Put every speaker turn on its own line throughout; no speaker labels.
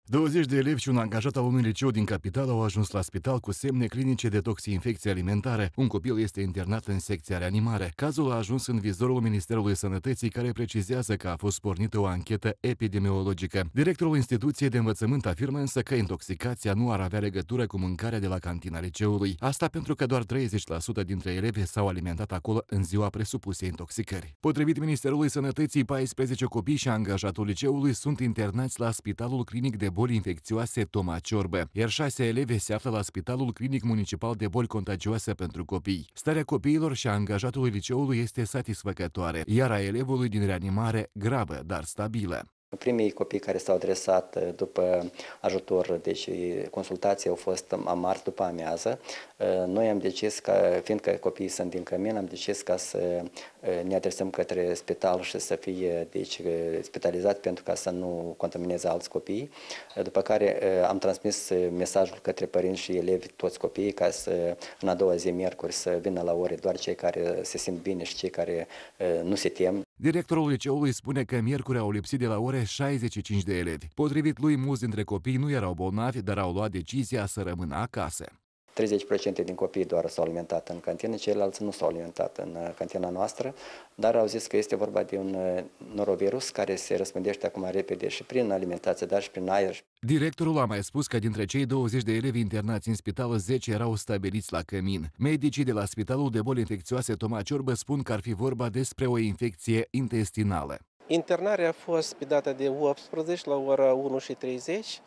20 de elevi și un angajat al unui liceu din capitală au ajuns la spital cu semne clinice de toxinfecție alimentare. Un copil este internat în secția reanimare. Cazul a ajuns în vizorul Ministerului Sănătății, care precizează că a fost pornită o anchetă epidemiologică. Directorul instituției de învățământ afirmă însă că intoxicația nu ar avea legătură cu mâncarea de la cantina liceului. Asta pentru că doar 30% dintre elevi s-au alimentat acolo în ziua presupusei intoxicări. Potrivit Ministerului Sănătății, 14 copii și angajatul liceului sunt internați la Spitalul Clinic de Boli Infecțioase Toma Ciorbă, iar 6 elevi se află la Spitalul Clinic Municipal de Boli Contagioase pentru copii. Starea copiilor și a angajatului liceului este satisfăcătoare, iar a elevului din reanimare gravă, dar stabilă.
Primii copii care s-au adresat după ajutor, deci consultații au fost marți după amiază. Noi am decis că, fiindcă copiii sunt din cămin, am decis ca să ne adresăm către spital și să fie spitalizați pentru ca să nu contamineze alți copii. După care am transmis mesajul către părinți și elevi, toți copiii, ca să în a doua zi, miercuri, să vină la ore doar cei care se simt bine și cei care nu se tem.
Directorul liceului spune că miercuri au lipsit de la ore 65 de elevi. Potrivit lui, mulți dintre copii nu erau bolnavi, dar au luat decizia să rămână acasă.
30% din copii doar s-au alimentat în cantină, ceilalți nu s-au alimentat în cantina noastră, dar au zis că este vorba de un norovirus care se răspândește acum repede și prin alimentație, dar și prin aer.
Directorul a mai spus că dintre cei 20 de elevi internați în spital, 10 erau stabiliți la cămin. Medicii de la Spitalul de Boli Infecțioase Toma Ciorbă spun că ar fi vorba despre o infecție intestinală.
Internarea a fost pe data de 18 la ora 1:30.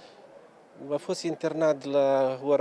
A fost internat la ora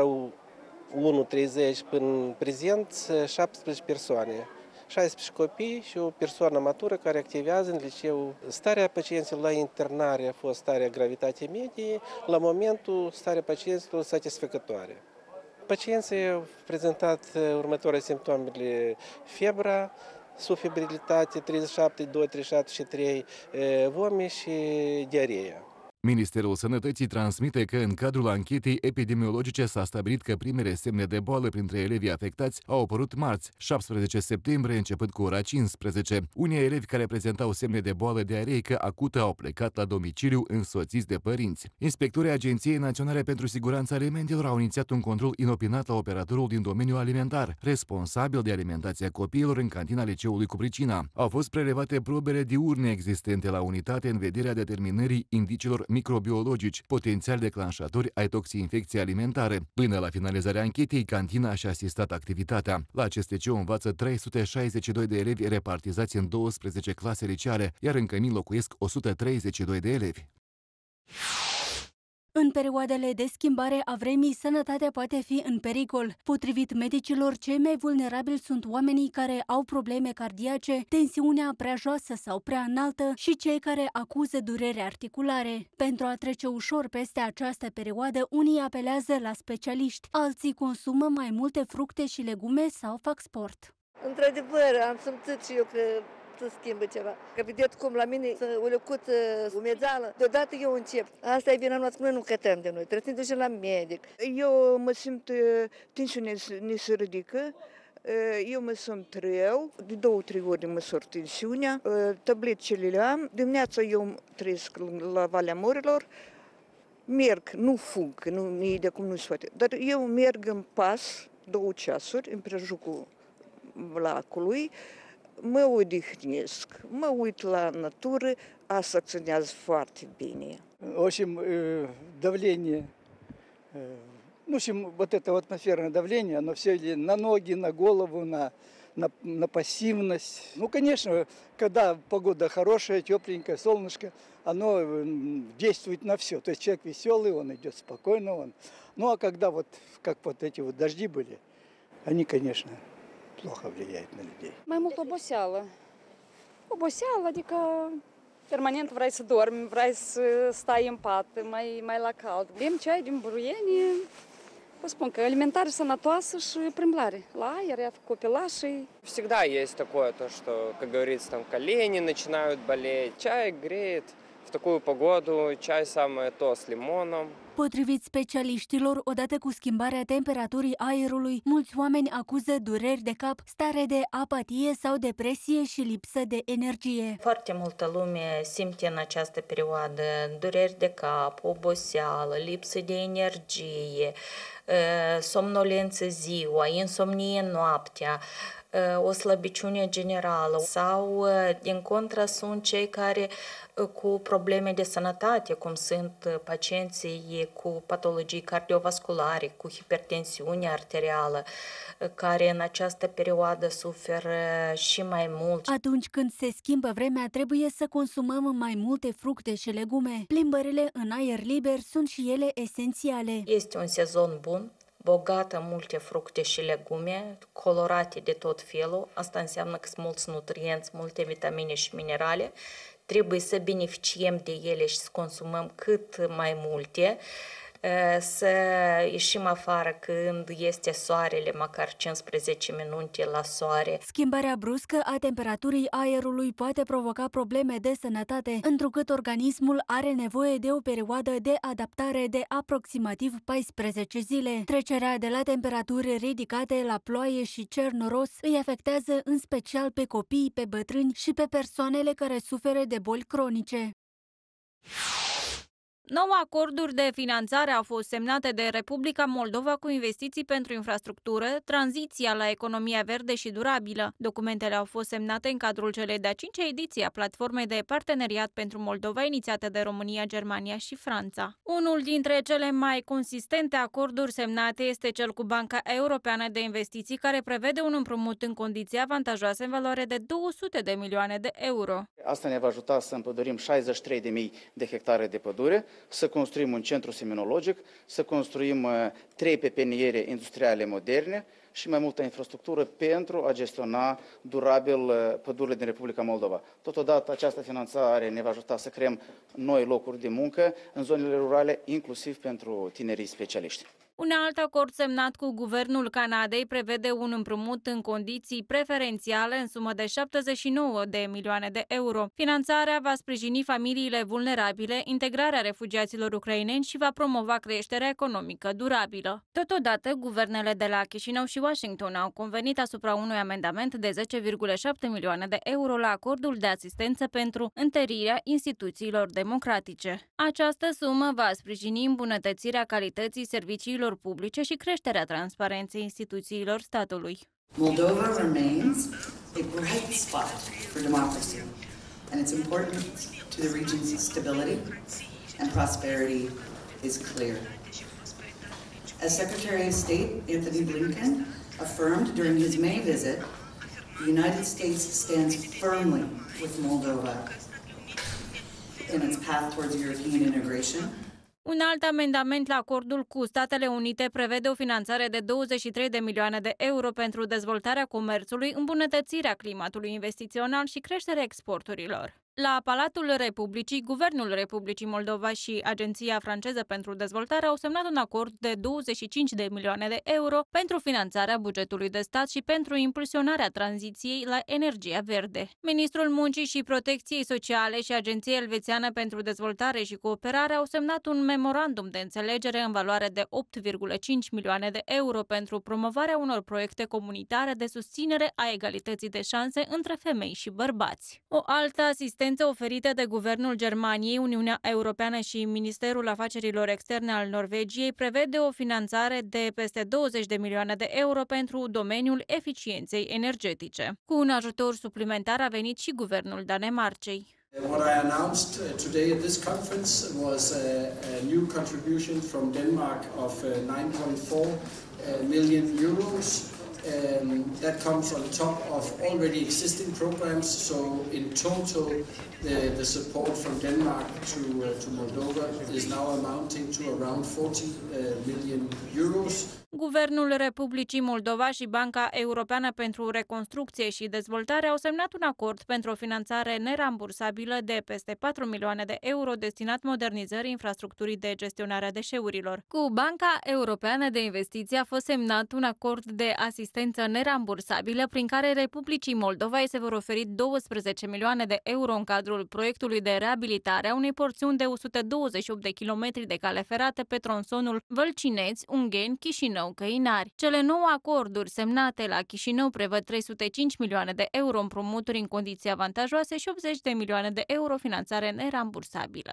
1:30 până în prezent 17 persoane. 16 copii și o persoană matură care activează în liceu. Starea pacienților la internare a fost starea gravitate medie, la momentul starea pacienților satisfăcătoare. Pacienții au prezentat următoarele simptomele: febra, subfebrilitate 37, 2, 37 și 3, vomit și diareea.
Ministerul Sănătății transmite că în cadrul anchetei epidemiologice s-a stabilit că primele semne de boală printre elevii afectați au apărut marți, 17 septembrie, începând cu ora 15. Unii elevi care prezentau semne de boală diareică acută au plecat la domiciliu însoțiți de părinți. Inspectorii Agenției Naționale pentru Siguranța Alimentelor au inițiat un control inopinat la operatorul din domeniul alimentar, responsabil de alimentația copiilor în cantina liceului cu pricina. Au fost prelevate probele diurne existente la unitate în vederea determinării indiciilor microbiologici, potențial declanșatori ai toxinfecției alimentare. Până la finalizarea anchetei, cantina și-a asistat activitatea. La acest liceu învață 362 de elevi repartizați în 12 clase liceale, iar în cămin locuiesc 132 de elevi.
În perioadele de schimbare a vremii, sănătatea poate fi în pericol. Potrivit medicilor, cei mai vulnerabili sunt oamenii care au probleme cardiace, tensiunea prea joasă sau prea înaltă și cei care acuză dureri articulare. Pentru a trece ușor peste această perioadă, unii apelează la specialiști, alții consumă mai multe fructe și legume sau fac sport.
Într-adevăr, am simțit și eu că să schimbă ceva. Că vedeți cum la mine o lecuță umezeală, deodată eu încep. Asta e vina noastră, noi nu cătăm de noi, trebuie să ne ducem la medic.
Eu mă simt, tensiunea ne se ridică, eu mă simt rău, de 2-3 ori mă sor tensiunea, tabletele le am, dimineața eu trăiesc la Valea Morilor, merg, nu fug, nu e de acum nu se poate, dar eu merg în pas 2 ceasuri, în prejurul lacului, mă odihnesc, mă uit la natură, asta acționează foarte bine.
В общем, давление, в общем, вот это атмосферное давление, оно все на ноги, на голову, на пассивность. Ну, конечно, когда погода хорошая, тепленькая, солнышко, оно действует на все. То есть человек веселый, он идет спокойно. Ну, а когда вот, как вот эти вот дожди были, они, конечно, плохо влияют на людей.
Mai mult oboseală. Oboseală, adică permanent vrei să dormi, vrei să stai în pat, mai la cald. Bem ceai din buruieni, vă spun că alimentare sănătoasă și plimbare. La aer, iată copilașii.
Всегда есть такое, то, что, как говорится, там колени начинают болеть, чай греет, В такую погоду чай самое то с лимоном.
Potrivit specialiștilor, odată cu schimbarea temperaturii aerului, mulți oameni acuză dureri de cap, stare de apatie sau depresie și lipsă de energie.
Foarte multă lume simte în această perioadă dureri de cap, oboseală, lipsă de energie, somnolență ziua, insomnie noaptea, o slăbiciune generală sau, din contră, sunt cei care cu probleme de sănătate, cum sunt pacienții cu patologii cardiovasculare, cu hipertensiune arterială, care în această perioadă suferă și mai mult.
Atunci când se schimbă vremea, trebuie să consumăm mai multe fructe și legume. Plimbările în aer liber sunt și ele esențiale.
Este un sezon bun, bogat în multe fructe și legume, colorate de tot felul. Asta înseamnă că sunt mulți nutrienți, multe vitamine și minerale. Trebuie să beneficiem de ele și să consumăm cât mai multe, să ieșim afară când este soarele, măcar 15 minute la soare.
Schimbarea bruscă a temperaturii aerului poate provoca probleme de sănătate, întrucât organismul are nevoie de o perioadă de adaptare de aproximativ 14 zile. Trecerea de la temperaturi ridicate la ploaie și cer noros îi afectează în special pe copii, pe bătrâni și pe persoanele care suferă de boli cronice.
9 acorduri de finanțare au fost semnate de Republica Moldova cu investiții pentru infrastructură, tranziția la economia verde și durabilă. Documentele au fost semnate în cadrul celei de-a 5-a ediție a platformei de parteneriat pentru Moldova inițiată de România, Germania și Franța. Unul dintre cele mai consistente acorduri semnate este cel cu Banca Europeană de Investiții, care prevede un împrumut în condiții avantajoase în valoare de 200 de milioane de euro.
Asta ne va ajuta să împădurim 63.000 de hectare de pădure, să construim un centru seminologic, să construim 3 pepiniere industriale moderne și mai multă infrastructură pentru a gestiona durabil pădurile din Republica Moldova. Totodată, această finanțare ne va ajuta să creăm noi locuri de muncă în zonele rurale, inclusiv pentru tinerii specialiști.
Un alt acord semnat cu Guvernul Canadei prevede un împrumut în condiții preferențiale în sumă de 79 de milioane de euro. Finanțarea va sprijini familiile vulnerabile, integrarea refugiaților ucraineni și va promova creșterea economică durabilă. Totodată, guvernele de la Chișinău și Washington au convenit asupra unui amendament de 10,7 milioane de euro la acordul de asistență pentru întărirea instituțiilor democratice. Această sumă va sprijini îmbunătățirea calității serviciilor publice și creșterea transparenței instituțiilor statului.
Moldova remains a bright spot for democracy, and its importance to the region's stability and prosperity is clear. As Secretary of State Antony Blinken affirmed during his May visit, the United States stands firmly with Moldova in its path towards European integration.
Un alt amendament la acordul cu Statele Unite prevede o finanțare de 23 de milioane de euro pentru dezvoltarea comerțului, îmbunătățirea climatului investițional și creșterea exporturilor. La Palatul Republicii, Guvernul Republicii Moldova și Agenția franceză pentru dezvoltare au semnat un acord de 25 de milioane de euro pentru finanțarea bugetului de stat și pentru impulsionarea tranziției la energia verde. Ministrul Muncii și Protecției Sociale și Agenția Elvețiană pentru Dezvoltare și Cooperare au semnat un memorandum de înțelegere în valoare de 8,5 milioane de euro pentru promovarea unor proiecte comunitare de susținere a egalității de șanse între femei și bărbați. O altă asistență oferită de Guvernul Germaniei, Uniunea Europeană și Ministerul Afacerilor Externe al Norvegiei prevede o finanțare de peste 20 de milioane de euro pentru domeniul eficienței energetice. Cu un ajutor suplimentar a venit și Guvernul Danemarcei.
What I announced today at this conference was a new contribution from Denmark of 9.4 million euros. That comes on top of already existing programs, so in total the support from Denmark to Moldova is now amounting to around 40 million euros.
Guvernul Republicii Moldova și Banca Europeană pentru Reconstrucție și Dezvoltare au semnat un acord pentru o finanțare nerambursabilă de peste 4 milioane de euro destinat modernizării infrastructurii de gestionare a deșeurilor. Cu Banca Europeană de Investiții a fost semnat un acord de asistență nerambursabilă prin care Republicii Moldova se vor oferi 12 milioane de euro în cadrul proiectului de reabilitare a unei porțiuni de 128 de kilometri de cale ferată pe tronsonul Vălcineți-Ungheni, Chișinău-Căinari. Cele 9 acorduri semnate la Chișinău prevăd 305 milioane de euro împrumuturi în condiții avantajoase și 80 de milioane de euro finanțare nerambursabilă.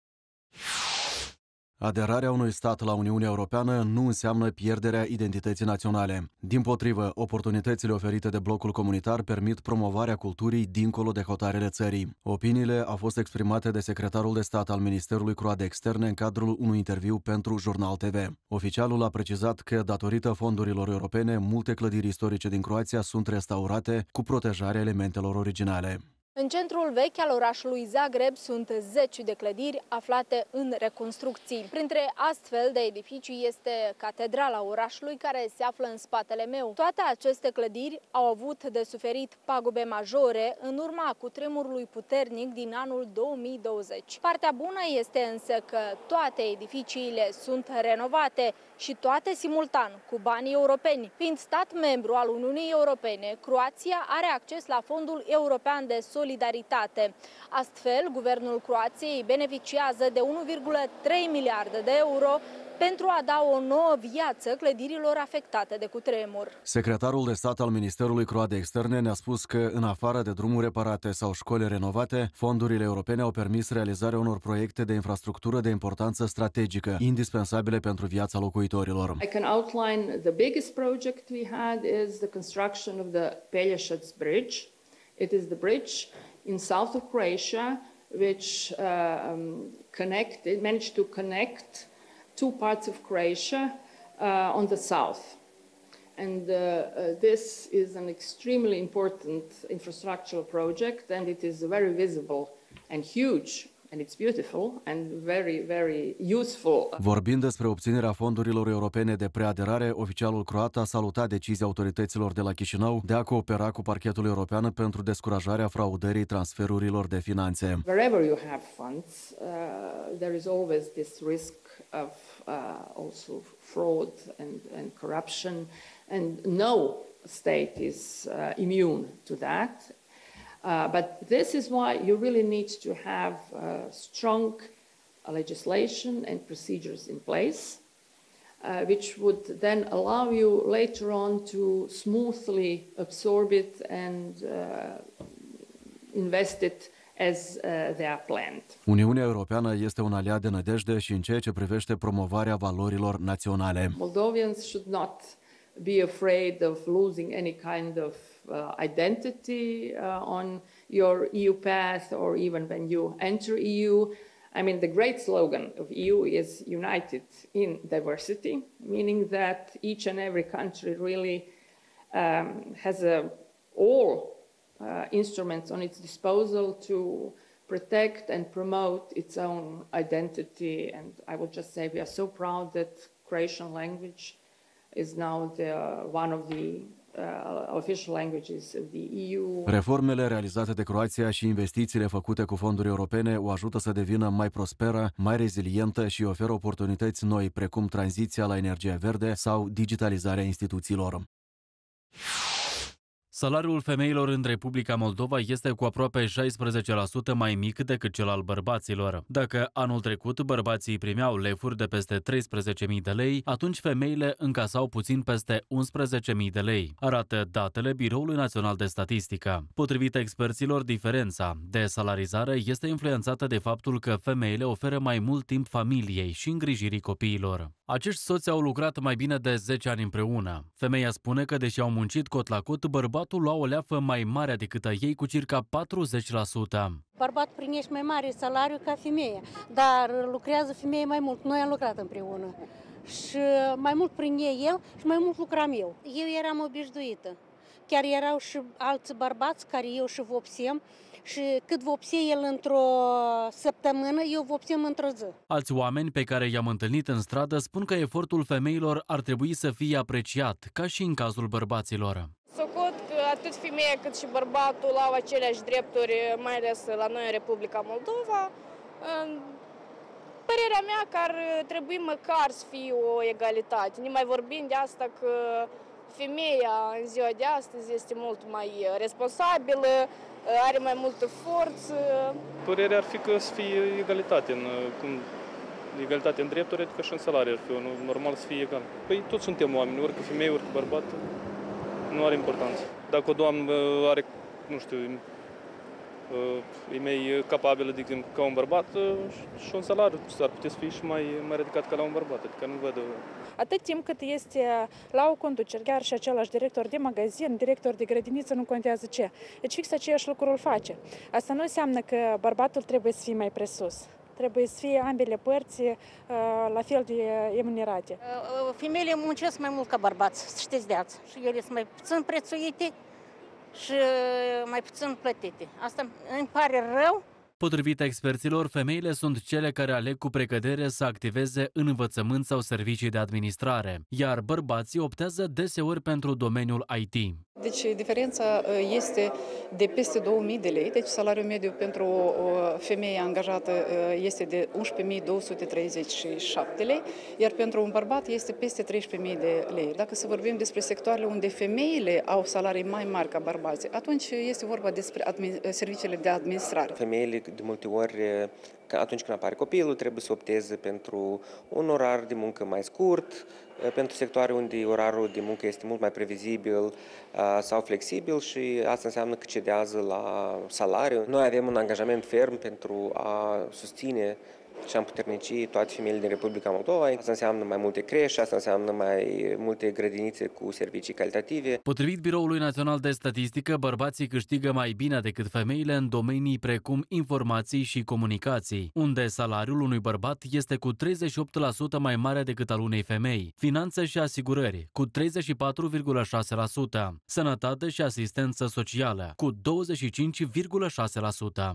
Aderarea unui stat la Uniunea Europeană nu înseamnă pierderea identității naționale. Dimpotrivă, oportunitățile oferite de blocul comunitar permit promovarea culturii dincolo de hotarele țării. Opiniile au fost exprimate de secretarul de stat al Ministerului Croat de Externe în cadrul unui interviu pentru Jurnal TV. Oficialul a precizat că, datorită fondurilor europene, multe clădiri istorice din Croația sunt restaurate cu protejarea elementelor originale.
În centrul vechi al orașului Zagreb sunt zeci de clădiri aflate în reconstrucții. Printre astfel de edificii este catedrala orașului, care se află în spatele meu. Toate aceste clădiri au avut de suferit pagube majore în urma cutremurului puternic din anul 2020. Partea bună este însă că toate edificiile sunt renovate și toate simultan cu banii europeni. Fiind stat membru al Uniunii Europene, Croația are acces la Fondul European de Solidaritate. Astfel, guvernul Croației beneficiază de 1,3 miliarde de euro pentru a da o nouă viață clădirilor afectate de cutremur.
Secretarul de stat al Ministerului Croat de Externe ne-a spus că, în afară de drumuri reparate sau școli renovate, fondurile europene au permis realizarea unor proiecte de infrastructură de importanță strategică, indispensabile pentru viața locuitorilor.
I can outline the biggest project we had is the construction of the Pelješac Bridge. It is the bridge in south of Croatia which managed to connect two parts of Croatia on the south. And this is an extremely important infrastructural project, and it is very visible and huge, and it's beautiful and very, very useful.
Vorbind despre obținerea fondurilor europene de preaderare, oficialul croat a salutat decizia autorităților de la Chișinău de a coopera cu Parchetul European pentru descurajarea fraudării transferurilor de finanțe.
Wherever you have funds, there is always this risk of also fraud and corruption, and no state is immune to that. But this is why you really need to have strong legislation and procedures in place, which would then allow you later on to smoothly absorb it and invest it as they are planned.
Uniunea Europeană este un aliat de nădejde și în ceea ce privește promovarea valorilor naționale.
Moldovians should not be afraid of losing any kind of identity on your EU path or even when you enter EU. I mean, the great slogan of EU is united in diversity, meaning that each and every country really has all instruments on its disposal to protect and promote its own identity. And I would just say we are so proud that Croatian language is now one of the official languages of the EU.
Reformele realizate de Croația și investițiile făcute cu fonduri europene o ajută să devină mai prosperă, mai rezilientă și oferă oportunități noi, precum tranziția la energie verde sau digitalizarea instituțiilor.
Salariul femeilor în Republica Moldova este cu aproape 16% mai mic decât cel al bărbaților. Dacă anul trecut bărbații primeau lefuri de peste 13.000 de lei, atunci femeile încasau puțin peste 11.000 de lei, arată datele Biroului Național de Statistică. Potrivit experților, diferența de salarizare este influențată de faptul că femeile oferă mai mult timp familiei și îngrijirii copiilor. Acești soți au lucrat mai bine de 10 ani împreună. Femeia spune că, deși au muncit cot la cot, bărbatul lua o leafă mai mare decât a ei, cu circa 40%.
Bărbatul primește mai mare salariu ca femeia, dar lucrează femeia mai mult. Noi am lucrat împreună și mai mult prinde el și mai mult lucram eu. Eu eram obișnuită. Chiar erau și alți bărbați care eu și vopsem Și cât vopse el într-o săptămână, eu vopsem într-o zi.
Alți oameni pe care i-am întâlnit în stradă spun că efortul femeilor ar trebui să fie apreciat, ca și în cazul bărbaților.
Socot că atât femeia cât și bărbatul au aceleași drepturi, mai ales la noi în Republica Moldova. Părerea mea că ar trebui măcar să fie o egalitate. Nu mai vorbim de asta că femeia în ziua de astăzi este mult mai responsabilă, are mai multă forță.
Părerea ar fi că să fie egalitate în drepturi, adică și în salariu ar fi normal să fie egal. Păi toți suntem oameni, orică femeie, orică bărbat, nu are importanță. Dacă o doamnă are, nu știu, e mai capabilă, de exemplu, ca un bărbat și un salariu s-ar putea să fie și mai ridicat ca la un bărbat, adică nu văd.
Atât timp cât este la o conducere, chiar și același director de magazin, director de grădiniță, nu contează ce. Deci fix aceeași lucru îl face. Asta nu înseamnă că bărbatul trebuie să fie mai presus. Trebuie să fie ambele părți la fel de remunerate.
Femeile muncesc mai mult ca bărbați, știți de azi. Și ele sunt mai puțin prețuite și mai puțin plătite. Asta îmi pare rău.
Potrivit experților, femeile sunt cele care aleg cu precădere să activeze în învățământ sau servicii de administrare, iar bărbații optează deseori pentru domeniul IT.
Deci diferența este de peste 2000 de lei, deci salariul mediu pentru o femeie angajată este de 11.237 lei, iar pentru un bărbat este peste 13.000 de lei. Dacă să vorbim despre sectoarele unde femeile au salarii mai mari ca bărbații, atunci este vorba despre serviciile de administrare.
Femeile de multe ori, atunci când apare copilul, trebuie să opteze pentru un orar de muncă mai scurt, pentru sectoare unde orarul de muncă este mult mai previzibil sau flexibil și asta înseamnă că cedează la salariu. Noi avem un angajament ferm pentru a susține și a împuternici toate femeile din Republica Moldova. Asta înseamnă mai multe creșe, asta înseamnă mai multe grădinițe cu servicii calitative.
Potrivit Biroului Național de Statistică, bărbații câștigă mai bine decât femeile în domenii precum informații și comunicații, unde salariul unui bărbat este cu 38% mai mare decât al unei femei, finanțe și asigurări cu 34,6%, sănătate și asistență socială cu 25,6%.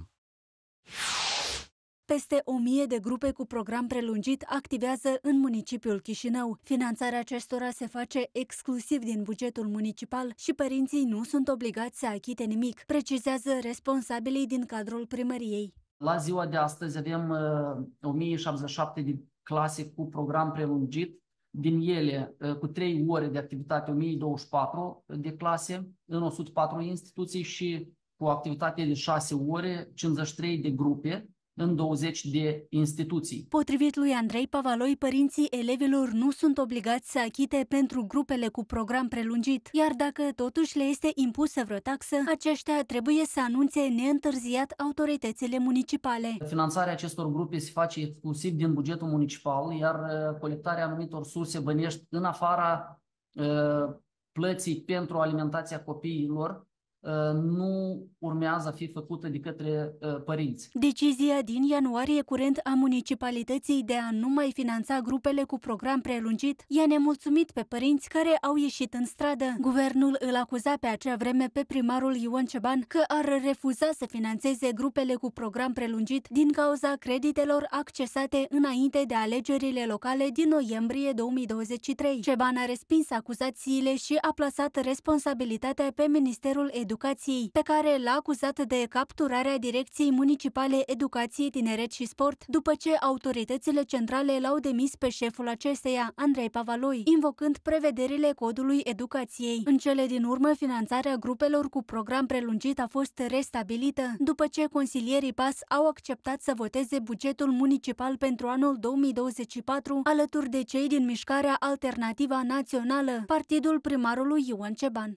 Peste 1000 de grupe cu program prelungit activează în municipiul Chișinău. Finanțarea acestora se face exclusiv din bugetul municipal și părinții nu sunt obligați să achite nimic, precizează responsabilii din cadrul primăriei.
La ziua de astăzi avem 1077 de clase cu program prelungit, din ele cu 3 ore de activitate 1024 de clase în 104 instituții și cu activitate de 6 ore 53 de grupe în 20 de instituții.
Potrivit lui Andrei Pavaloi, părinții elevilor nu sunt obligați să achite pentru grupele cu program prelungit, iar dacă totuși le este impusă vreo taxă, aceștia trebuie să anunțe neîntârziat autoritățile municipale.
Finanțarea acestor grupe se face exclusiv din bugetul municipal, iar colectarea anumitor surse bănești în afara plății pentru alimentația copiilor nu urmează a fi făcută de către părinți.
Decizia din ianuarie curent a municipalității de a nu mai finanța grupele cu program prelungit i-a nemulțumit pe părinți care au ieșit în stradă. Guvernul îl acuza pe acea vreme pe primarul Ion Ceban că ar refuza să finanțeze grupele cu program prelungit din cauza creditelor accesate înainte de alegerile locale din noiembrie 2023. Ceban a respins acuzațiile și a plasat responsabilitatea pe Ministerul Educației, pe care l-a acuzat de capturarea Direcției Municipale Educație, Tineret și Sport, după ce autoritățile centrale l-au demis pe șeful acesteia, Andrei Pavaloi, invocând prevederile Codului Educației. În cele din urmă, finanțarea grupelor cu program prelungit a fost restabilită, după ce consilierii PAS au acceptat să voteze bugetul municipal pentru anul 2024, alături de cei din Mișcarea Alternativa Națională, partidul primarului Ion Ceban.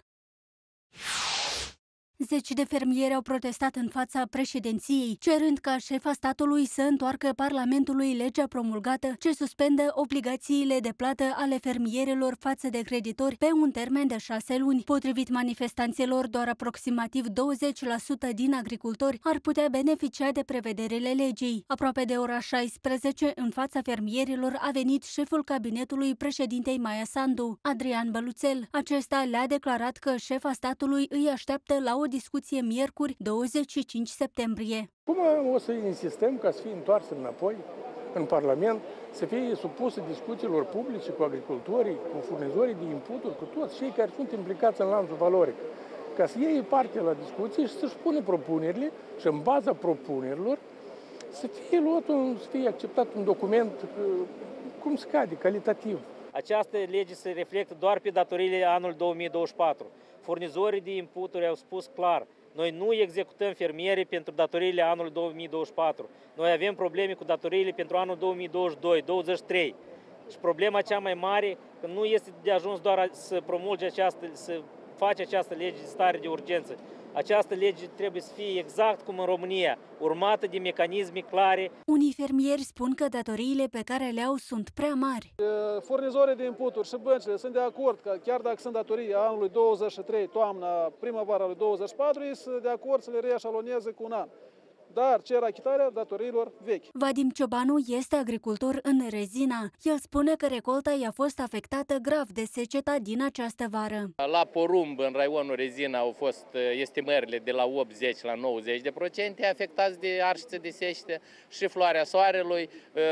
Zeci de fermieri au protestat în fața președinției, cerând ca șefa statului să întoarcă Parlamentului legea promulgată ce suspendă obligațiile de plată ale fermierilor față de creditori pe un termen de 6 luni. Potrivit manifestanților, doar aproximativ 20% din agricultori ar putea beneficia de prevederile legii. Aproape de ora 16, în fața fermierilor a venit șeful cabinetului președintei Maia Sandu, Adrian Băluțel. Acesta le-a declarat că șefa statului îi așteaptă la o discuție miercuri, 25 septembrie.
Cum o să insistăm ca să fie întors înapoi în Parlament, să fie supusă discuțiilor publice cu agricultorii, cu furnizorii de inputuri, cu toți cei care sunt implicați în lanțul valoric, ca să iei parte la discuții și să-și pună propunerile și în baza propunerilor să fie acceptat un document cum se cade, calitativ.
Această lege se reflectă doar pe datoriile anul 2024. Furnizorii de inputuri au spus clar, noi nu executăm fermierii pentru datoriile anului 2024. Noi avem probleme cu datoriile pentru anul 2022-2023. Și problema cea mai mare, că nu este de ajuns doar să promulge să face această lege de stare de urgență. Această lege trebuie să fie exact cum în România, urmată de mecanisme clare.
Unii fermieri spun că datoriile pe care le au sunt prea mari.
Furnizorii de inputuri și băncile sunt de acord că chiar dacă sunt datorii anului 23, toamna, primăvara lui 24, ei sunt de acord să le reașaloneze cu un an. Dar cer achitarea datoriilor vechi.
Vadim Ciobanu este agricultor în Rezina. El spune că recolta i-a fost afectată grav de seceta din această vară.
La porumb, în raionul Rezina, au fost estimările de la 80 la 90% afectați de arșiță de secetă și floarea soarelui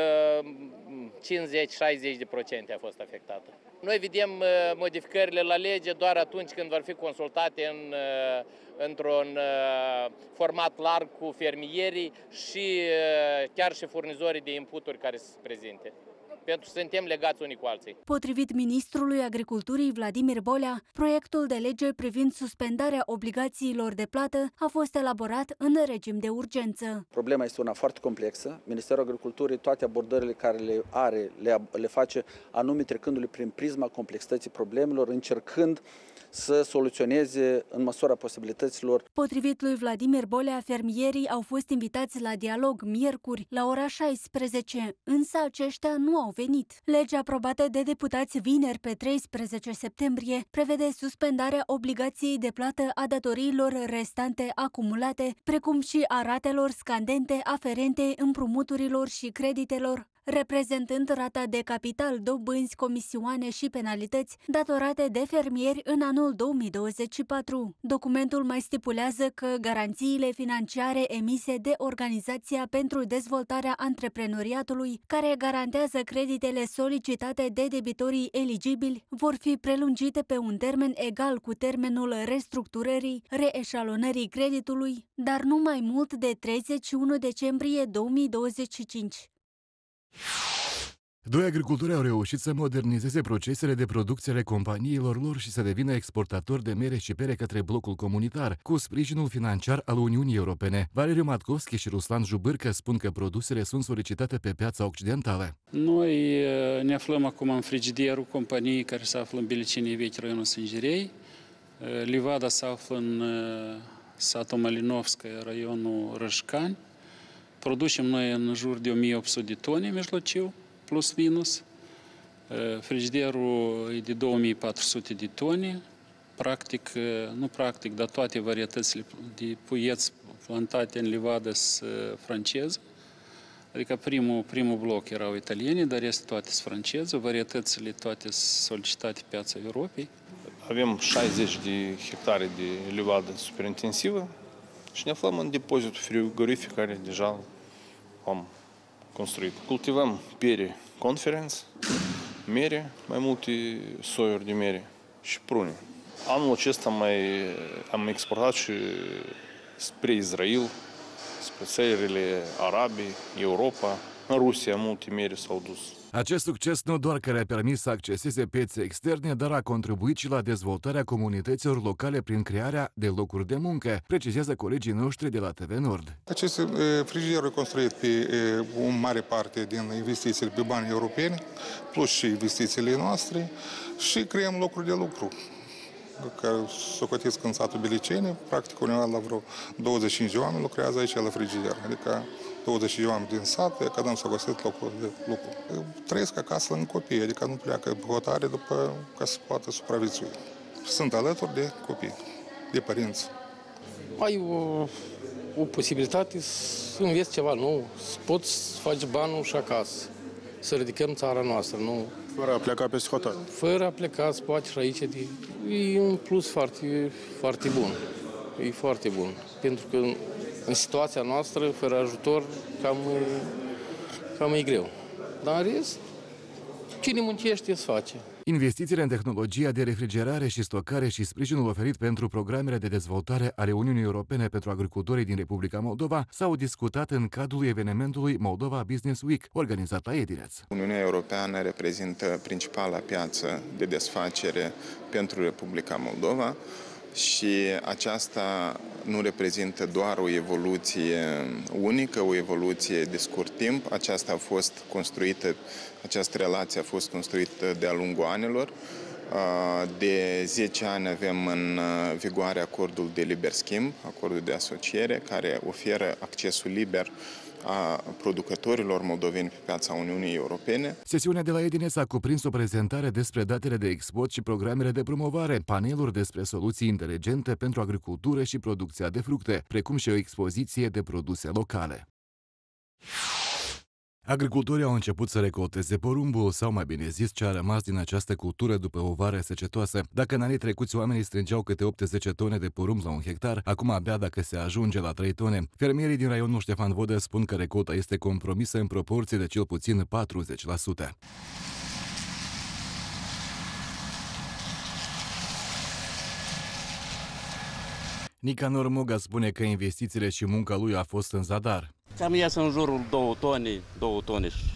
50-60% a fost afectată. Noi vedem modificările la lege doar atunci când vor fi consultate într-un format larg cu fermierii și chiar și furnizorii de inputuri care se prezinte. Pentru că suntem legați unii cu alții.
Potrivit ministrului Agriculturii Vladimir Bolea, proiectul de lege privind suspendarea obligațiilor de plată a fost elaborat în regim de urgență.
Problema este una foarte complexă. Ministerul Agriculturii, toate abordările care le are, le face anume trecându-le prin prisma complexității problemelor, încercând să soluționeze în măsura posibilităților.
Potrivit lui Vladimir Bolea, fermierii au fost invitați la dialog miercuri la ora 16, însă aceștia nu au venit. Legea aprobată de deputați vineri pe 13 septembrie prevede suspendarea obligației de plată a datoriilor restante acumulate, precum și a ratelor scandente aferente împrumuturilor și creditelor, reprezentând rata de capital, dobânzi, comisioane și penalități datorate de fermieri în anul 2024. Documentul mai stipulează că garanțiile financiare emise de Organizația pentru Dezvoltarea Antreprenoriatului, care garantează creditele solicitate de debitorii eligibili, vor fi prelungite pe un termen egal cu termenul restructurării, reeșalonării creditului, dar nu mai mult de 31 decembrie 2025.
Doi agricultori au reușit să modernizeze procesele de producție ale companiilor lor și să devină exportatori de mere și pere către blocul comunitar, cu sprijinul financiar al Uniunii Europene. Valeriu Matkovski și Ruslan Jubârcă spun că produsele sunt solicitate pe piața occidentală.
Noi ne aflăm acum în frigidierul companiei care se află în Bilicenie Vechi, raionul Sângerei. Livada se află în satul Malinovskă, raionul Rășcani. Producem noi în jur de 1800 de tone mijlociu, plus minus. Frigidierul e de 2400 de tone. Practic, dar toate varietățile de puieți plantate în livadă sunt franceză. Adică primul bloc erau italieni, dar este toate sunt franceze. Varietățile toate sunt solicitate pe piața Europei.
Avem 60 de hectare de livadă superintensivă și ne aflăm în depozitul frigorific care deja am construit. Cultivăm pere Conference, mere, mai multe soiuri de mere și prune. Anul acesta am exportat și spre Israel, spre țările arabe, Europa. În Rusia multe mere s-au dus.
Acest succes nu doar că le-a permis să acceseze piețe externe, dar a contribuit și la dezvoltarea comunităților locale prin crearea de locuri de muncă, precizează colegii noștri de la TV Nord.
Acest frigider e construit pe o mare parte din investițiile pe bani europeni, plus și investițiile noastre, și creăm locuri de lucru. Care socotiți în satul Bilicenie, practic undeva la vreo 25 de oameni lucrează aici la frigider. Adică 20 de oameni din sat, că am să găsit locul de lucru. Trăiesc acasă în copii, adică nu pleacă pe hotare după ca să poată supraviețui. Sunt alături de copii, de părinți.
Ai o posibilitate să înveți ceva nou, să poți să faci banul și acasă, să ridicăm țara noastră, nu?
Fără a pleca peste hotare.
Fără a pleca, se poate și aici. E un plus foarte, foarte bun. e foarte bun. Pentru că în situația noastră, fără ajutor, cam e greu. Dar în rest, cine muncește, se face.
Investițiile în tehnologia de refrigerare și stocare și sprijinul oferit pentru programele de dezvoltare ale Uniunii Europene pentru agricultorii din Republica Moldova s-au discutat în cadrul evenimentului Moldova Business Week, organizat la Edireț.
Uniunea Europeană reprezintă principala piață de desfacere pentru Republica Moldova și aceasta nu reprezintă doar o evoluție unică, o evoluție de scurt timp. Această relație a fost construită de-a lungul anilor. De 10 ani avem în vigoare acordul de liber schimb, acordul de asociere, care oferă accesul liber a producătorilor moldoveni pe piața Uniunii Europene.
Sesiunea de la Edineț a cuprins o prezentare despre datele de export și programele de promovare, paneluri despre soluții inteligente pentru agricultură și producția de fructe, precum și o expoziție de produse locale. Agricultorii au început să recolteze porumbul, sau mai bine zis, ce a rămas din această cultură după o vară secetoasă. Dacă în anii trecuți oamenii strângeau câte 8-10 tone de porumb la un hectar, acum abia dacă se ajunge la 3 tone. Fermierii din raionul Ștefan Vodă spun că recolta este compromisă în proporție de cel puțin 40%. Nicanor Moga spune că investițiile și munca lui a fost în zadar.
Cam ies în jurul 2 tone și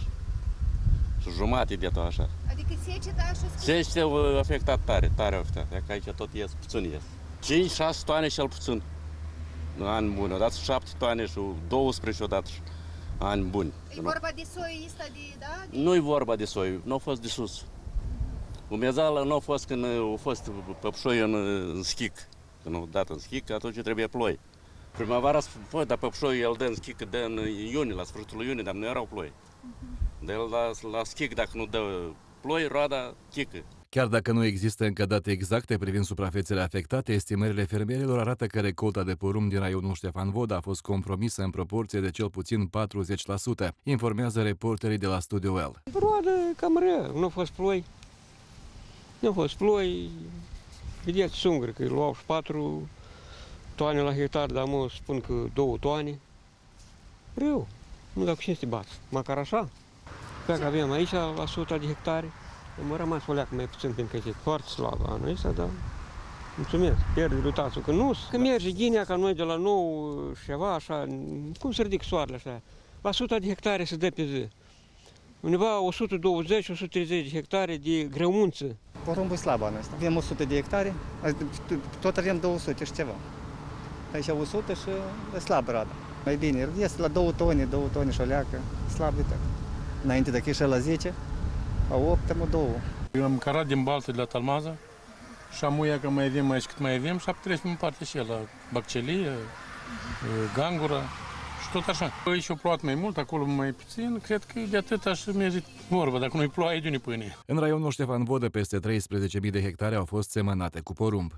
jumate de tot așa.
Adică seceta așa?
Seceta a afectat tare a afectat. Că aici tot ies, puțin ies. 5-6 toane cel puțin. Ani buni, odată 7 toane și 12 odată ani buni.
E vorba de soi ăsta de, da?
Nu e vorba de soi, nu a fost de sus. Umezeala nu a fost când a fost păpșoi în schic. Când au dat în schic, atunci trebuie ploi. Primăvara fost, dar păpșoi el dă în schic, dă în iunie, la sfârșitul iunie, dar nu erau ploi. De la schic, dacă nu dă ploi, roada chică.
Chiar dacă nu există încă date exacte privind suprafețele afectate, estimările fermierilor arată că recolta de porumb din raionul Ștefan Vodă a fost compromisă în proporție de cel puțin 40%, informează reporterii de la Studio L.
Roadă cam rea, nu a fost ploi. Nu a fost ploi. Vedeți sungri, că îi luau și 4 toane la hectar, dar mă spun că 2 toane. Rău. Nu dacă cine să te bați. Măcar așa. Dacă avem aici la 100 de hectare, am rămas o leacă mai puțin, pentru că este foarte slabă anul ăsta, dar mulțumesc, pierde lutațul, că nu. Că merge ghinea ca noi de la nou și ceva, așa, cum să ridic soarele așa. La 100 de hectare se dă pe zi. Undeva 120-130 de hectare de grăunță.
Porumbul e slab anul ăsta. Avem 100 de hectare, tot avem 200 și ceva. Aici 100 și e slab rada. Mai bine, este la 2 tone și o leacă, slab de tot. Înainte de ieșea la 10, la 8 am 2.
Eu am carat din baltă de la Talmaza și am uia că mai avem aici cât mai avem și apoi trebuie să mă împarte și el la Baccelie, Gangura și tot așa. Aici a plouat mai mult, acolo mai puțin, cred că de atât aș merge vorba, dacă nu-i ploaie, de unii pâine.
În raionul Ștefan Vodă, peste 13.000 de hectare au fost semănate cu porumb.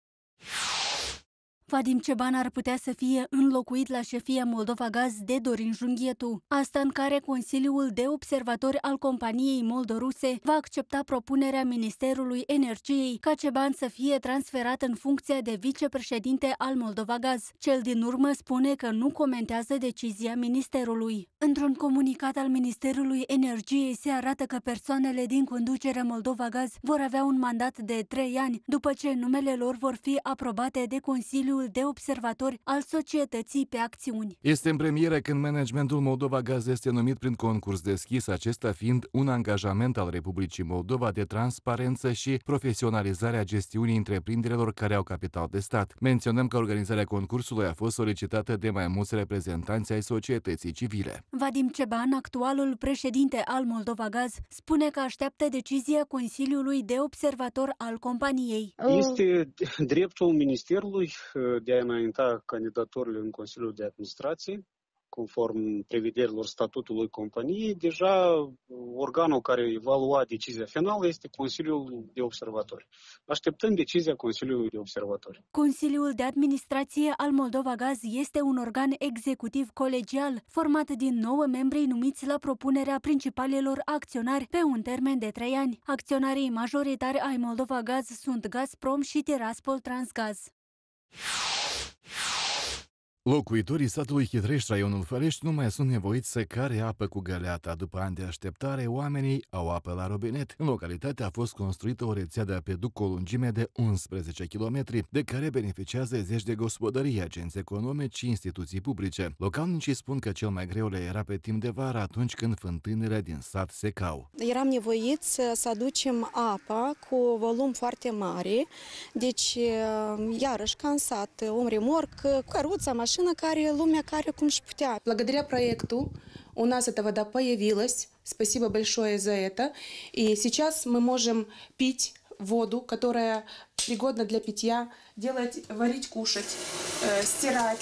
Vadim Ceban ar putea să fie înlocuit la șefia Moldova Gaz de Dorin Junghietu, asta în care Consiliul de Observatori al companiei moldoruse va accepta propunerea Ministerului Energiei ca Ceban să fie transferat în funcția de vicepreședinte al Moldova Gaz. Cel din urmă spune că nu comentează decizia ministerului. Într-un comunicat al Ministerului Energiei se arată că persoanele din conducerea Moldova Gaz vor avea un mandat de 3 ani, după ce numele lor vor fi aprobate de Consiliul de Observatori al societății pe acțiuni.
Este în premieră când managementul Moldova Gaz este numit prin concurs deschis, acesta fiind un angajament al Republicii Moldova de transparență și profesionalizarea gestiunii întreprinderilor care au capital de stat. Menționăm că organizarea concursului a fost solicitată de mai mulți reprezentanți ai societății civile.
Vadim Ceban, actualul președinte al Moldova Gaz, spune că așteaptă decizia Consiliului de Observator al companiei.
Este dreptul Ministerului de a înainta candidaturile în Consiliul de Administrație, conform prevederilor statutului companiei. Deja organul care evalua decizia finală este Consiliul de Observatori. Așteptăm decizia Consiliului de Observatori.
Consiliul de Administrație al Moldova Gaz este un organ executiv colegial, format din 9 membri numiți la propunerea principalilor acționari pe un termen de 3 ani. Acționarii majoritari ai Moldova Gaz sunt Gazprom și Tiraspol Transgaz.
Locuitorii satului Hitrești, raionul Fălești, nu mai sunt nevoiți să care apă cu găleata. După ani de așteptare, oamenii au apă la robinet. În localitate a fost construită o rețea de apeduc cu o lungime de 11 km, de care beneficiază zeci de gospodării, agenți economici și instituții publice. Localnicii spun că cel mai greu le era pe timp de vară, atunci când fântânile din sat secau.
Eram nevoiți să aducem apa cu volum foarte mare, deci iarăși ca în sat, un remorc, căruța, машина, care lumea care cum și putea.
Благодаря проекту у нас эта вода появилась. Спасибо большое за это. И сейчас мы можем пить воду, которая пригодна для питья, варить, кушать, стирать,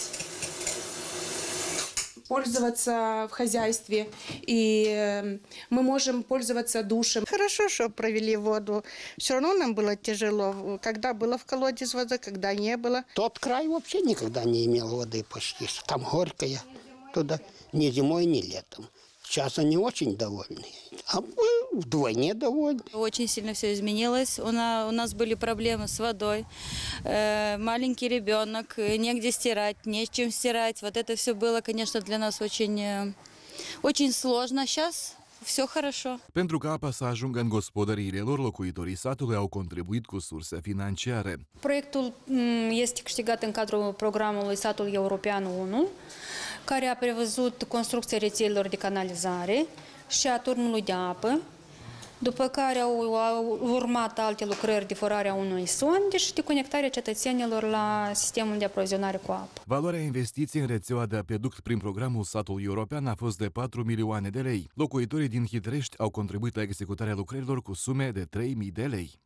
пользоваться в хозяйстве, и мы можем пользоваться душем.
Хорошо, что провели воду. Все равно нам было тяжело, когда было в колодец вода, когда не было.
Тот край вообще никогда не имел воды почти, что там горькая, туда ни зимой, ни летом. Сейчас они очень довольны, а мы вдвойне довольны.
Очень сильно все изменилось. У нас были проблемы с водой. Маленький ребенок, негде стирать, нечем стирать. Вот это все было, конечно, для нас очень сложно. Сейчас все хорошо.
Pentru ca apa să ajungă în gospodăriile lor, locuitorii satului au contribuit cu surse financiare.
Proiectul este câștigat în cadrul programului Satul European 1, care a prevăzut construcția rețelelor de canalizare și a turnului de apă, după care au urmat alte lucrări de forare a unui sonde și de conectarea cetățenilor la sistemul de aprovizionare cu apă.
Valoarea investiției în rețeaua de apeduct prin programul Satul European a fost de 4 milioane de lei. Locuitorii din Hitrești au contribuit la executarea lucrărilor cu sume de 3.000 de lei.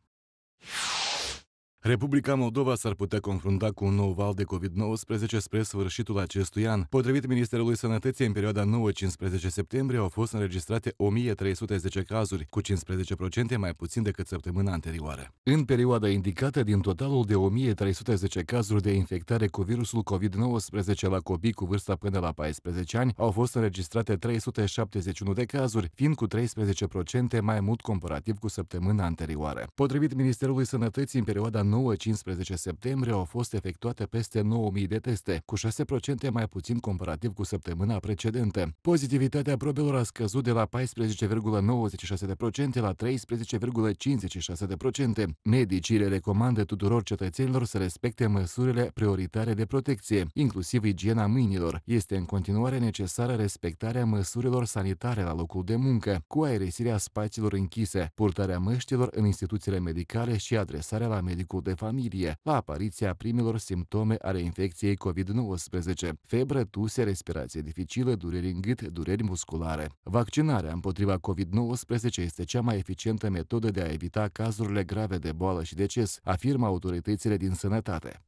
Republica Moldova s-ar putea confrunta cu un nou val de COVID-19 spre sfârșitul acestui an. Potrivit Ministerului Sănătății, în perioada 9-15 septembrie au fost înregistrate 1310 cazuri, cu 15% mai puțin decât săptămâna anterioară. În perioada indicată, din totalul de 1310 cazuri de infectare cu virusul COVID-19 la copii cu vârsta până la 14 ani, au fost înregistrate 371 de cazuri, fiind cu 13% mai mult comparativ cu săptămâna anterioară. Potrivit Ministerului Sănătății, în perioada 9-15 septembrie au fost efectuate peste 9.000 de teste, cu 6% mai puțin comparativ cu săptămâna precedentă. Pozitivitatea probelor a scăzut de la 14,96% la 13,56%. Medicii le recomandă tuturor cetățenilor să respecte măsurile prioritare de protecție, inclusiv igiena mâinilor. Este în continuare necesară respectarea măsurilor sanitare la locul de muncă, cu aerisirea spațiilor închise, purtarea măștilor în instituțiile medicale și adresarea la medicul de familie la apariția primelor simptome ale infecției COVID-19, febră, tuse, respirație dificilă, dureri în gât, dureri musculare. Vaccinarea împotriva COVID-19 este cea mai eficientă metodă de a evita cazurile grave de boală și deces, afirmă autoritățile din sănătate.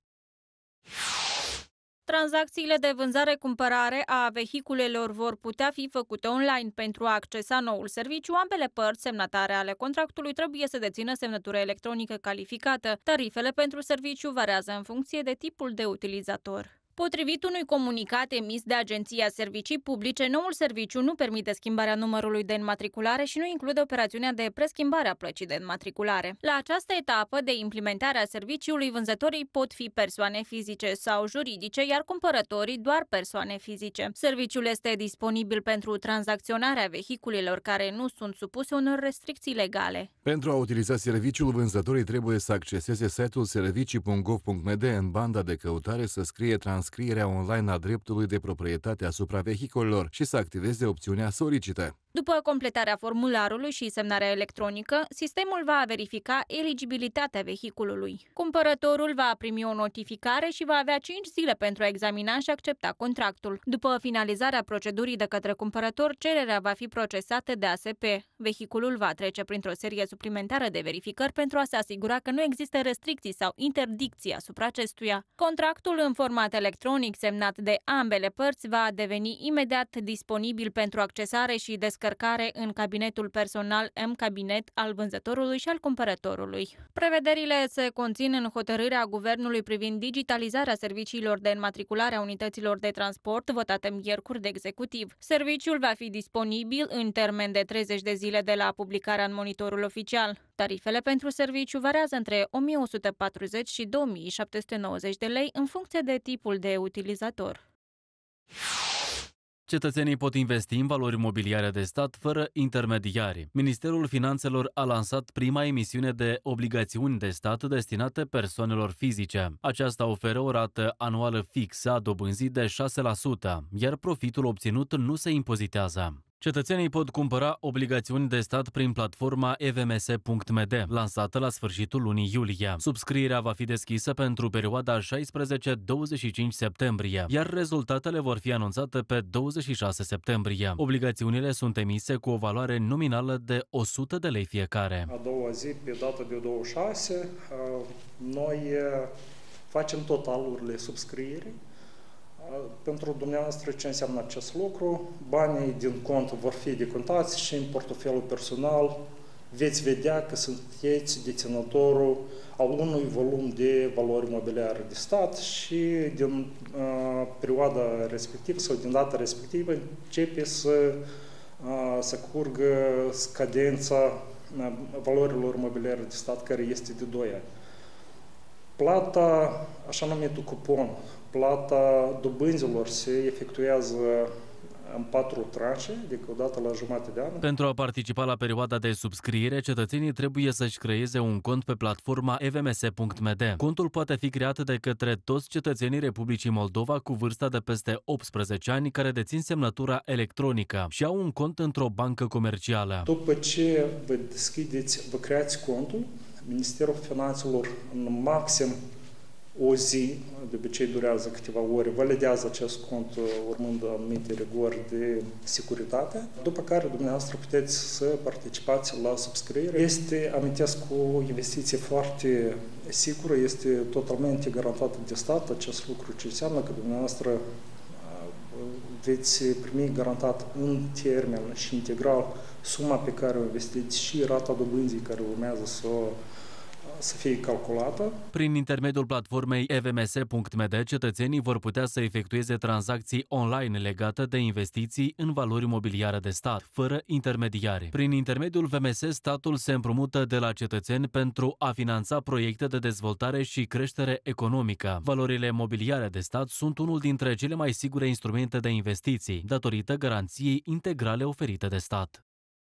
Tranzacțiile de vânzare-cumpărare a vehiculelor vor putea fi făcute online. Pentru a accesa noul serviciu, ambele părți semnatare ale contractului trebuie să dețină semnătură electronică calificată. Tarifele pentru serviciu variază în funcție de tipul de utilizator. Potrivit unui comunicat emis de Agenția Servicii Publice, noul serviciu nu permite schimbarea numărului de înmatriculare și nu include operațiunea de preschimbare a plăcii de înmatriculare. La această etapă de implementare a serviciului, vânzătorii pot fi persoane fizice sau juridice, iar cumpărătorii doar persoane fizice. Serviciul este disponibil pentru tranzacționarea vehiculelor care nu sunt supuse unor restricții legale.
Pentru a utiliza serviciul, vânzătorii trebuie să acceseze site-ul servicii.gov.md, în banda de căutare să scrie transcrierea online a dreptului de proprietate asupra vehiculelor și să activeze opțiunea solicită.
După completarea formularului și semnarea electronică, sistemul va verifica eligibilitatea vehiculului. Cumpărătorul va primi o notificare și va avea 5 zile pentru a examina și accepta contractul. După finalizarea procedurii de către cumpărător, cererea va fi procesată de ASP. Vehiculul va trece printr-o serie suplimentară de verificări pentru a se asigura că nu există restricții sau interdicții asupra acestuia. Contractul în format electronic semnat de ambele părți va deveni imediat disponibil pentru accesare și descărcare descărcare în cabinetul personal M-Cabinet al vânzătorului și al cumpărătorului. Prevederile se conțin în hotărârea Guvernului privind digitalizarea serviciilor de înmatriculare a unităților de transport votată miercuri de executiv. Serviciul va fi disponibil în termen de 30 de zile de la publicarea în Monitorul Oficial. Tarifele pentru serviciu variază între 1.140 și 2.790 de lei în funcție de tipul de utilizator.
Cetățenii pot investi în valori mobiliare de stat fără intermediari. Ministerul Finanțelor a lansat prima emisiune de obligațiuni de stat destinate persoanelor fizice. Aceasta oferă o rată anuală fixă a dobânzii de 6%, iar profitul obținut nu se impozitează. Cetățenii pot cumpăra obligațiuni de stat prin platforma evms.md, lansată la sfârșitul lunii iulie. Subscrierea va fi deschisă pentru perioada 16-25 septembrie, iar rezultatele vor fi anunțate pe 26 septembrie. Obligațiunile sunt emise cu o valoare nominală de 100 de lei fiecare.
A doua zi, pe data de 26, noi facem totalurile subscrierii. Pentru dumneavoastră ce înseamnă acest lucru? Banii din cont vor fi decontați și în portofelul personal veți vedea că sunteți deținătorul al unui volum de valori mobiliare de stat și din perioada respectivă sau din data respectivă începe să curgă scadența valorilor mobiliare de stat, care este de 2 ani. Plata, așa numitul cupon, plata dobânzilor se efectuează în 4 tranșe, adică o dată la jumătate de an.
Pentru a participa la perioada de subscriere, cetățenii trebuie să-și creeze un cont pe platforma evms.md. Contul poate fi creat de către toți cetățenii Republicii Moldova cu vârsta de peste 18 ani care dețin semnătura electronică și au un cont într-o bancă comercială.
După ce vă deschideți, vă creați contul, Ministerul Finanțelor în maxim o zi, de obicei durează câteva ore, validează acest cont urmând anumite rigori de securitate, după care dumneavoastră puteți să participați la subscriere. Este, amintesc, o investiție foarte sigură, este totalmente garantată de stat acest lucru, ce înseamnă că dumneavoastră veți primi garantat în termen și integral suma pe care o investiți și rata dobânzii care urmează să fie calculată.
Prin intermediul platformei evms.md, cetățenii vor putea să efectueze tranzacții online legate de investiții în valori mobiliare de stat, fără intermediari. Prin intermediul VMS, statul se împrumută de la cetățeni pentru a finanța proiecte de dezvoltare și creștere economică. Valorile mobiliare de stat sunt unul dintre cele mai sigure instrumente de investiții, datorită garanției integrale oferite de stat.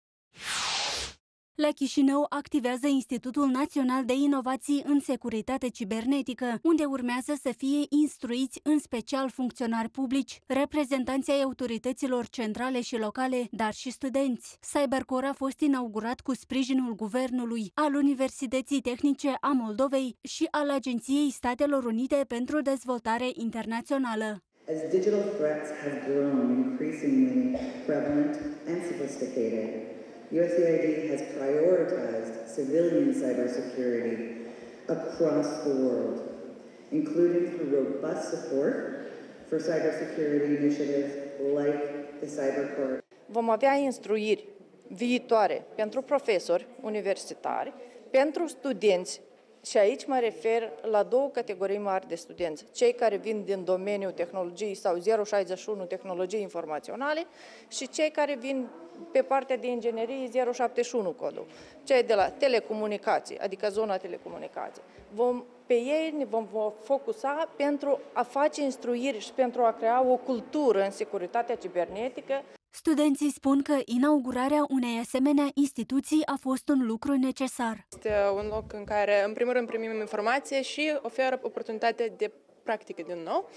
La Chișinău activează Institutul Național de Inovații în Securitate Cibernetică, unde urmează să fie instruiți în special funcționari publici, reprezentanții ai autorităților centrale și locale, dar și studenți. CyberCore a fost inaugurat cu sprijinul Guvernului, al Universității Tehnice a Moldovei și al Agenției Statelor Unite pentru Dezvoltare Internațională.
As digital threats have grown increasingly prevalent and sophisticated, USAID has prioritized civilian cybersecurity across the world, including through robust support for cybersecurity initiatives like the CyberCore.
Vom avea instruiri viitoare pentru profesori universitari, pentru studenți. Și aici mă refer la 2 categorii mari de studenți. Cei care vin din domeniul tehnologiei sau 061 tehnologii informaționale și cei care vin pe partea de inginerie 071 codul. Cei de la telecomunicații, adică zona telecomunicații. Pe ei ne vom focusa pentru a face instruiri și pentru a crea o cultură în securitatea cibernetică.
Studenții spun că inaugurarea unei asemenea instituții a fost un lucru necesar.
Este un loc în care, în primul rând, primim informație și oferă oportunitatea de practică din nou.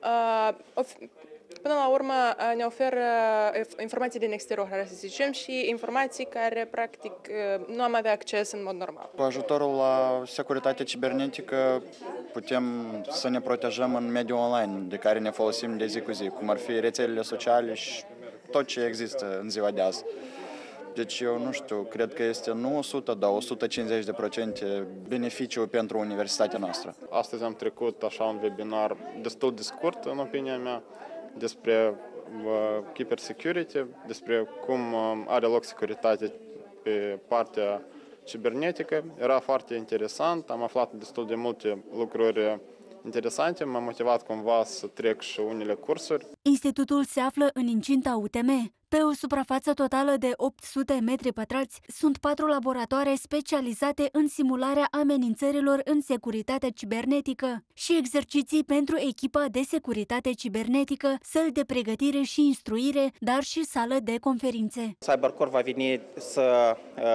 Până la urmă ne oferă informații din exterior, să zicem, și informații care, practic, nu am avea acces în mod normal.
Cu ajutorul la securitatea cibernetică putem să ne protejăm în mediul online, de care ne folosim de zi cu zi, cum ar fi rețelele sociale și tot ce există în ziua de azi. Deci eu nu știu, cred că este nu 100, dar 150% beneficiu pentru universitatea noastră.
Astăzi am trecut așa un webinar destul de scurt, în opinia mea, despre
cybersecurity, despre cum are loc securitate pe partea cibernetică. Era foarte interesant, am aflat destul de multe lucruri interesante, m-a motivat cumva să trec și unele cursuri.
Institutul se află în incinta UTM. Pe o suprafață totală de 800 metri pătrați, sunt 4 laboratoare specializate în simularea amenințărilor în securitate cibernetică și exerciții pentru echipa de securitate cibernetică, săli de pregătire și instruire, dar și sală de conferințe.
CyberCore va veni să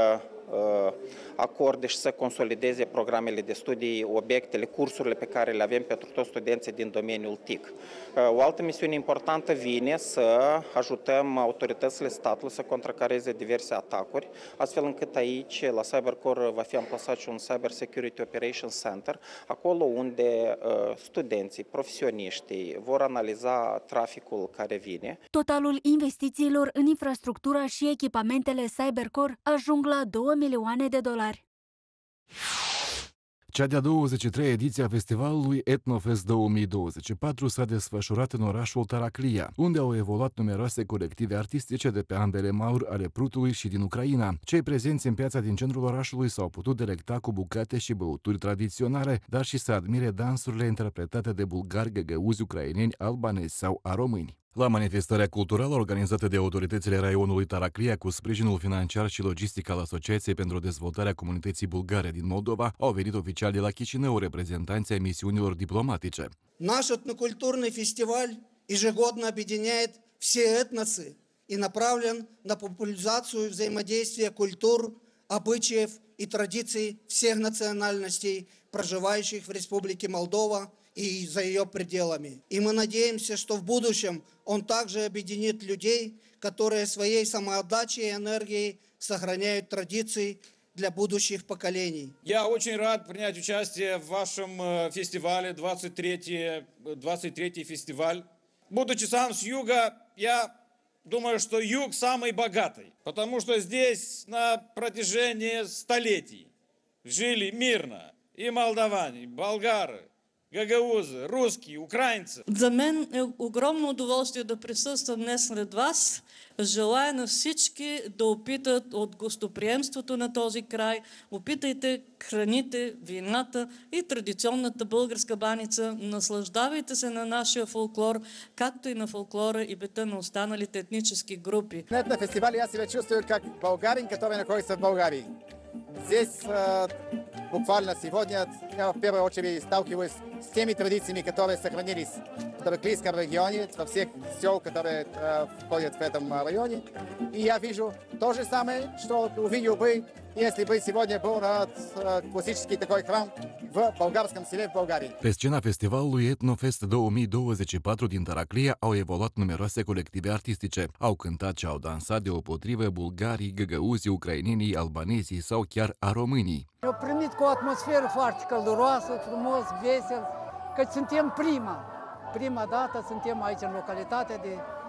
acorde și să consolideze programele de studii, obiectele, cursurile pe care le avem pentru toți studenții din domeniul TIC. O altă misiune importantă vine să ajutăm autoritățile statului să contracareze diverse atacuri, astfel încât aici, la CyberCore, va fi amplasat și un Cyber Security Operations Center, acolo unde studenții, profesioniștii vor analiza traficul care vine.
Totalul investițiilor în infrastructura și echipamentele CyberCore ajung la $2 milioane.
Cea de-a 23-a ediție a festivalului Etnofest 2024 s-a desfășurat în orașul Taraclia, unde au evoluat numeroase colective artistice de pe ambele maluri ale Prutului și din Ucraina. Cei prezenți în piața din centrul orașului s-au putut delecta cu bucate și băuturi tradiționale, dar și să admire dansurile interpretate de bulgari, găgăuzi, ucraineni, albanezi sau români. La manifestarea culturală organizată de autoritățile raionului Taraclia cu sprijinul financiar și logistic al Asociației pentru Dezvoltarea Comunității Bulgare din Moldova, au venit oficiali de la Chișinău, reprezentanții ai misiunilor дипломатиче.
Наш этнокультурный фестиваль ежегодно объединяет все этносы и направлен на популяризацию взаимодействия культур, обычаев и традиций всех национальностей, проживающих в Республике Молдова и за ее пределами. И мы надеемся, что в будущем он также объединит людей, которые своей самоотдачей и энергией сохраняют традиции для будущих поколений.
Я очень рад принять участие в вашем фестивале, 23-й фестиваль. Будучи сам с юга, я думаю, что юг самый богатый, потому что здесь на протяжении столетий жили мирно и молдаване, и болгары, гагаузы, русские, украинцы.
За мен е огромно удоволствие да присъствам днес сред вас. Желая на всички да опитат от гостоприемството на този край. Опитайте храните, вината и традиционната българска баница. Наслаждавайте се на нашия фолклор, както и на фолклора и бита на останалите етнически групи.
На фестивале я себя чувствую как болгарин, который находится в Болгарии. Здесь буквально сегодня я в первую очередь сталкиваюсь с теми традициями, которые сохранились в Тараклийском регионе, во всех сел, которые входят в этом районе. И я вижу то же самое, что увидел бы, если бы сегодня был на классический такой храм в болгарском селе в Болгарии.
Pe scena festivalului Etnofest 2024 din Taraclia au evoluat numeroase colective artistice. Au cântat și au dansat deopotrivă bulgarii, găgăuzii, ucrainenii, albanezii sau chiar românii.
Eu primit cu o atmosferă foarte călduroasă, frumos, vesel, că suntem prima dată suntem aici în localitate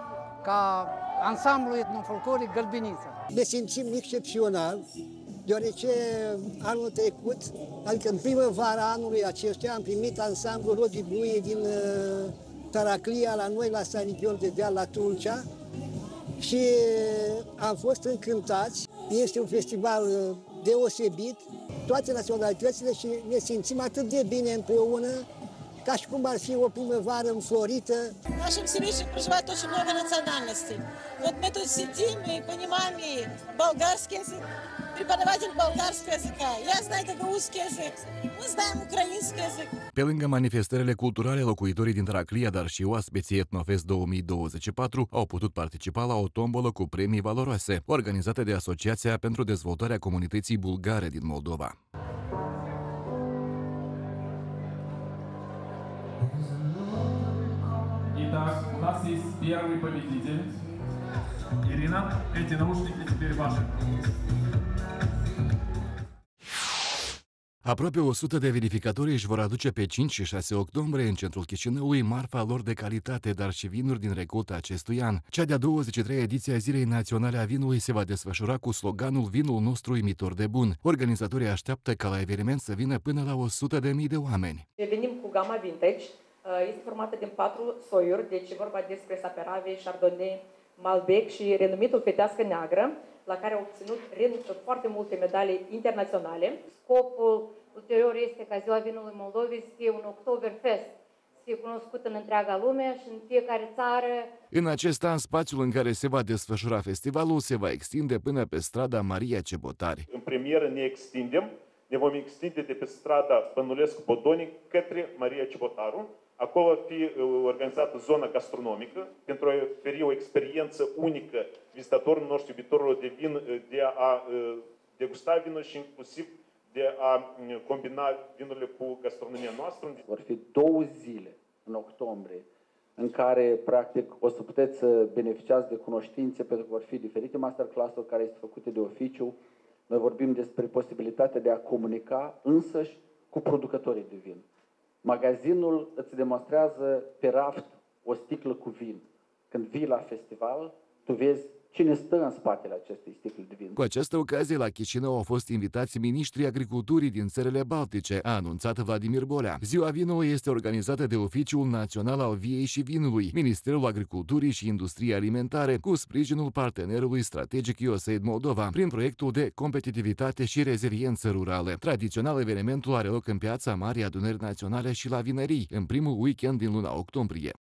ca ansamblu etnofolcloric Gălbenița.
Ne simțim excepțional, deoarece anul trecut, adică în primăvara anului acestuia, am primit ansamblul Rodi Bluie din Taraclia la noi, la Sanichion de Deal, la Tulcea, și am fost încântați. Este un festival deosebit, toate naționalitățile, și ne simțim atât de bine împreună, ca și cum ar fi o primăvară înflorită.
В нашем селище проживает очень много национальностей. Вот мы тут сидим и понимаем и болгарский язык, преподаватель болгарского языка, я знаю гагаузский язык, мы знаем украинский язык.
Pe lângă manifestările culturale, locuitorii din Taraclia, dar și oaspeții Etnofest 2024 au putut participa la o tombolă cu premii valoroase, organizată de Asociația pentru Dezvoltarea Comunității Bulgare din Moldova.
Итак, у нас есть первый победитель. Ирина, эти наушники теперь ваши.
Aproape 100 de verificatori își vor aduce pe 5 și 6 octombrie în centrul Chișinăului marfa lor de calitate, dar și vinuri din recolta acestui an. Cea de-a 23-a ediție a Zilei Naționale a Vinului se va desfășura cu sloganul Vinul nostru imitor de bun. Organizatorii așteaptă ca la eveniment să vină până la 100.000 de oameni.
Venim cu gama vintage,
Este formată din 4 soiuri, deci e vorba despre Saperave, Chardonnay, Malbec și renumitul Fetească Neagră, la care au obținut foarte multe medalii internaționale.
Scopul ulterior este ca Ziua Vinului Moldovei să fie un Oktoberfest, să fie cunoscut în întreaga lume și în fiecare țară.
În acest an, spațiul în care se va desfășura festivalul se va extinde până pe strada Maria Cebotari.
În premieră ne vom extinde de pe strada Pănulescu Bodonic către Maria Cebotaru. Acolo va fi organizată zona gastronomică pentru a oferi o experiență unică vizitatorilor noștri, iubitorilor de vin, de a degusta vinul și inclusiv de a combina vinurile cu gastronomia noastră.
Vor fi 2 zile în octombrie în care, practic, o să puteți să beneficiați de cunoștințe, pentru că vor fi diferite masterclass-uri care sunt făcute de oficiu. Noi vorbim despre posibilitatea de a comunica însăși cu producătorii de vin. Magazinul îți demonstrează pe raft o sticlă cu vin. Când vii la festival, tu vezi cine stă în spatele acestei sticle de vin.
Cu această ocazie, la Chișinău au fost invitați miniștrii agriculturii din țările Baltice, a anunțat Vladimir Bolea. Ziua vinului este organizată de Oficiul Național al Viei și Vinului, Ministerul Agriculturii și Industriei Alimentare, cu sprijinul partenerului strategic USAID Moldova, prin proiectul de competitivitate și reziliență rurală. Tradițional, evenimentul are loc în Piața Marii Adunări Naționale și la Vinării, în primul weekend din luna octombrie.